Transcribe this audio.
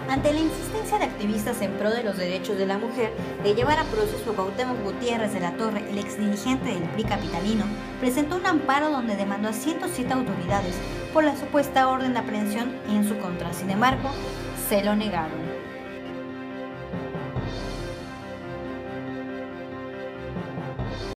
Ante la insistencia de activistas en pro de los derechos de la mujer de llevar a proceso a Cuauhtémoc Gutiérrez de la Torre, el exdirigente del PRI capitalino, presentó un amparo donde demandó a 107 autoridades por la supuesta orden de aprehensión en su contra. Sin embargo, se lo negaron.